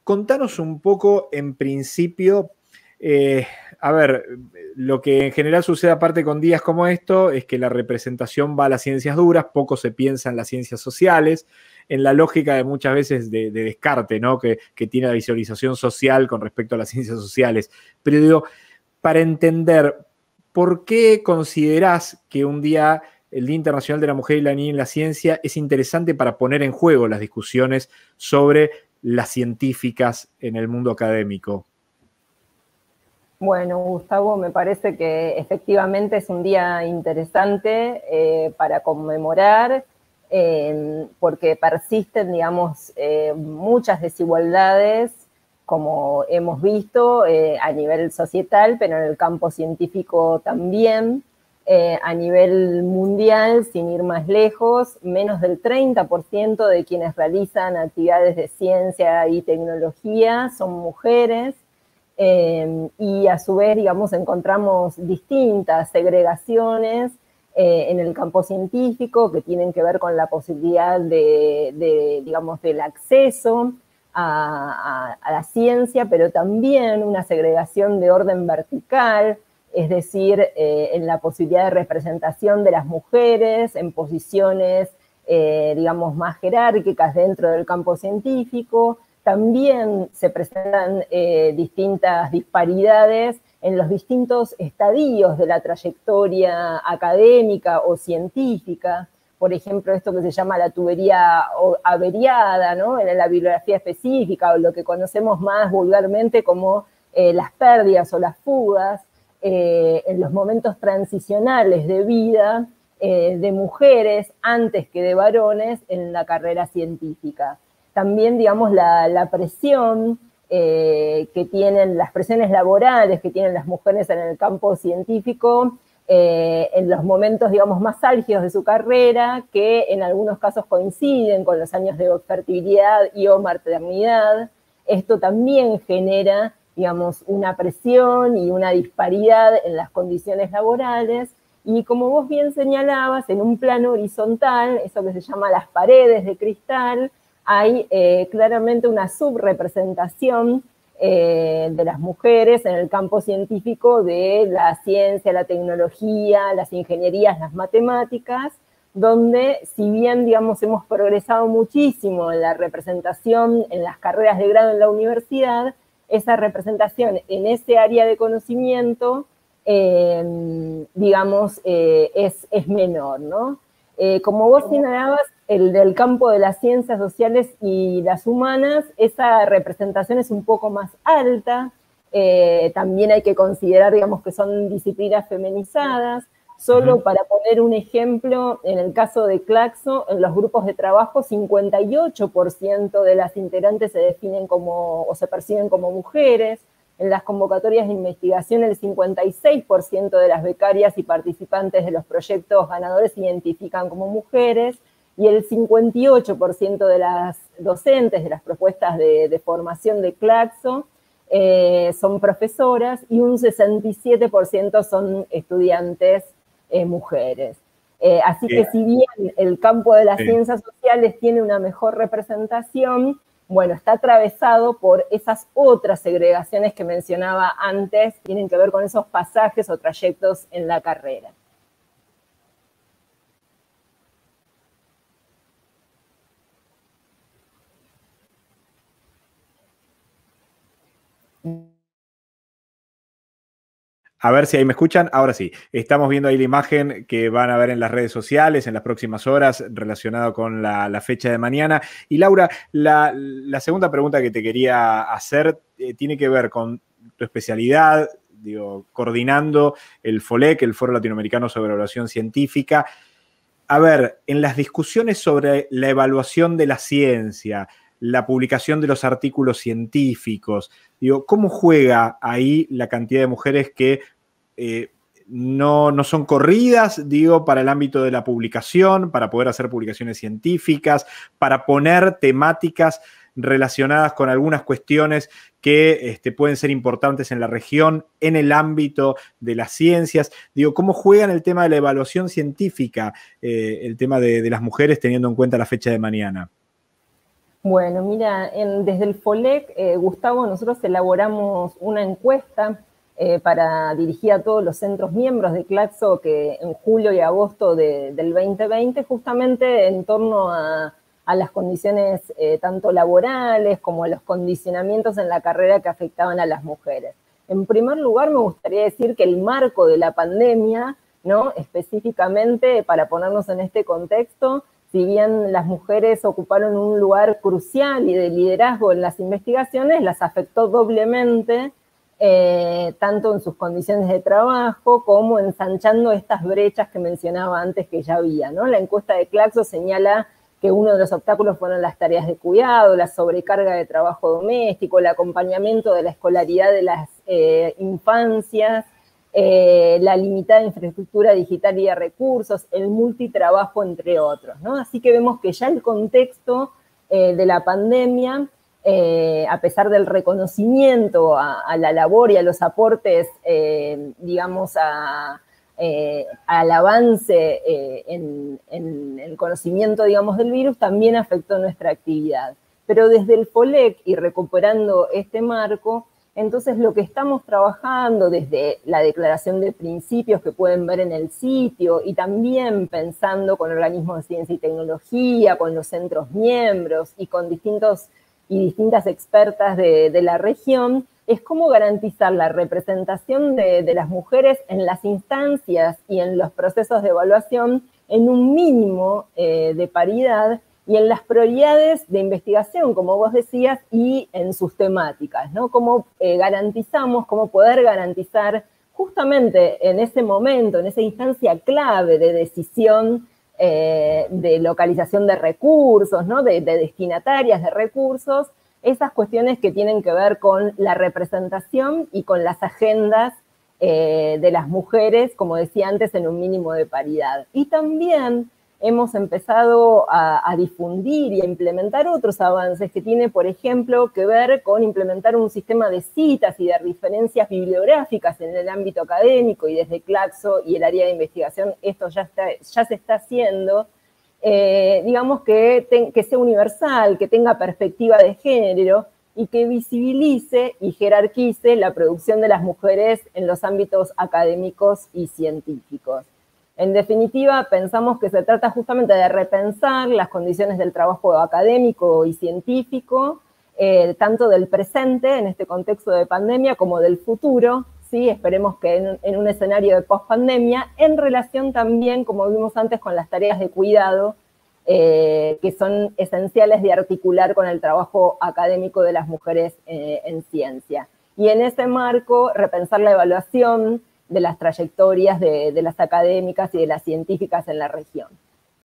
contanos un poco, en principio, a ver, lo que en general sucede aparte con días como esto es que la representación va a las ciencias duras, poco se piensa en las ciencias sociales, en la lógica de muchas veces de descarte, ¿no? Que tiene la visualización social con respecto a las ciencias sociales. Pero digo, para entender por qué considerás que un día, el Día Internacional de la Mujer y la Niña en la Ciencia, es interesante para poner en juego las discusiones sobre las científicas en el mundo académico. Bueno, Gustavo, me parece que efectivamente es un día interesante para conmemorar, porque persisten, digamos, muchas desigualdades, como hemos visto, a nivel societal, pero en el campo científico también. A nivel mundial, sin ir más lejos, menos del 30% de quienes realizan actividades de ciencia y tecnología son mujeres. Y a su vez, digamos, encontramos distintas segregaciones en el campo científico que tienen que ver con la posibilidad digamos, del acceso a la ciencia, pero también una segregación de orden vertical, es decir, en la posibilidad de representación de las mujeres en posiciones, digamos, más jerárquicas dentro del campo científico. También se presentan distintas disparidades en los distintos estadios de la trayectoria académica o científica. Por ejemplo, esto que se llama la tubería averiada, ¿no? En la bibliografía específica, o lo que conocemos más vulgarmente como las pérdidas o las fugas, en los momentos transicionales de vida de mujeres antes que de varones en la carrera científica. También, digamos, la presión que tienen, las presiones laborales que tienen las mujeres en el campo científico en los momentos, digamos, más álgidos de su carrera, que en algunos casos coinciden con los años de fertilidad y o maternidad. Esto también genera, digamos, una presión y una disparidad en las condiciones laborales. Y como vos bien señalabas, en un plano horizontal, eso que se llama las paredes de cristal, hay claramente una subrepresentación de las mujeres en el campo científico de la ciencia, la tecnología, las ingenierías, las matemáticas, donde si bien, digamos, hemos progresado muchísimo en la representación en las carreras de grado en la universidad, esa representación en ese área de conocimiento, digamos, es menor, ¿no? Como vos señalabas, el del campo de las ciencias sociales y las humanas, esa representación es un poco más alta. También hay que considerar, digamos, que son disciplinas feminizadas. Solo para poner un ejemplo, en el caso de Claxo, en los grupos de trabajo, 58% de las integrantes se definen como, o se perciben como mujeres. En las convocatorias de investigación, el 56% de las becarias y participantes de los proyectos ganadores se identifican como mujeres, y el 58% de las docentes de las propuestas de formación de Claxo son profesoras, y un 67% son estudiantes mujeres. Así que si bien el campo de las ciencias sociales tiene una mejor representación, bueno, está atravesado por esas otras segregaciones que mencionaba antes, tienen que ver con esos pasajes o trayectos en la carrera. A ver si ahí me escuchan. Ahora sí, estamos viendo ahí la imagen que van a ver en las redes sociales en las próximas horas relacionado con la fecha de mañana. Y Laura, la segunda pregunta que te quería hacer tiene que ver con tu especialidad, digo, coordinando el FOLEC, el Foro Latinoamericano sobre Evaluación Científica. A ver, en las discusiones sobre la evaluación de la ciencia, la publicación de los artículos científicos, digo, ¿cómo juega ahí la cantidad de mujeres que no son corridas, digo, para el ámbito de la publicación, para poder hacer publicaciones científicas, para poner temáticas relacionadas con algunas cuestiones que pueden ser importantes en la región, en el ámbito de las ciencias? Digo, ¿cómo juegan el tema de la evaluación científica, el tema de las mujeres teniendo en cuenta la fecha de mañana? Bueno, mira, desde el FOLEC, Gustavo, nosotros elaboramos una encuesta dirigida a todos los centros miembros de Claxo que en julio y agosto del 2020, justamente en torno a las condiciones tanto laborales como a los condicionamientos en la carrera que afectaban a las mujeres. En primer lugar, me gustaría decir que el marco de la pandemia, ¿no? Específicamente, para ponernos en este contexto, si bien las mujeres ocuparon un lugar crucial y de liderazgo en las investigaciones, las afectó doblemente, tanto en sus condiciones de trabajo como ensanchando estas brechas que mencionaba antes que ya había, ¿no? La encuesta de Claxo señala que uno de los obstáculos fueron las tareas de cuidado, la sobrecarga de trabajo doméstico, el acompañamiento de la escolaridad de las infancias, la limitada infraestructura digital y de recursos, el multitrabajo, entre otros, ¿no? Así que vemos que ya el contexto de la pandemia, a pesar del reconocimiento a la labor y a los aportes, digamos, al avance en el conocimiento, digamos, del virus, también afectó nuestra actividad. Pero desde el FOLEC, y recuperando este marco, entonces lo que estamos trabajando desde la declaración de principios que pueden ver en el sitio y también pensando con organismos de ciencia y tecnología, con los centros miembros y con distintas expertas de la región, es cómo garantizar la representación de las mujeres en las instancias y en los procesos de evaluación en un mínimo de paridad y en las prioridades de investigación, como vos decías, y en sus temáticas, ¿no? Cómo cómo poder garantizar justamente en ese momento, en esa instancia clave de decisión de localización de recursos, ¿no? De destinatarias de recursos, esas cuestiones que tienen que ver con la representación y con las agendas de las mujeres, como decía antes, en un mínimo de paridad. Y también hemos empezado a difundir y a implementar otros avances que tiene, por ejemplo, que ver con implementar un sistema de citas y de referencias bibliográficas en el ámbito académico, y desde Claxo y el área de investigación esto ya se está haciendo, digamos que sea universal, que tenga perspectiva de género y que visibilice y jerarquice la producción de las mujeres en los ámbitos académicos y científicos. En definitiva, pensamos que se trata justamente de repensar las condiciones del trabajo académico y científico, tanto del presente, en este contexto de pandemia, como del futuro, ¿sí? Esperemos que en un escenario de post-pandemia, en relación también, como vimos antes, con las tareas de cuidado, que son esenciales de articular con el trabajo académico de las mujeres en ciencia. Y en ese marco, repensar la evaluación de las trayectorias de las académicas y de las científicas en la región.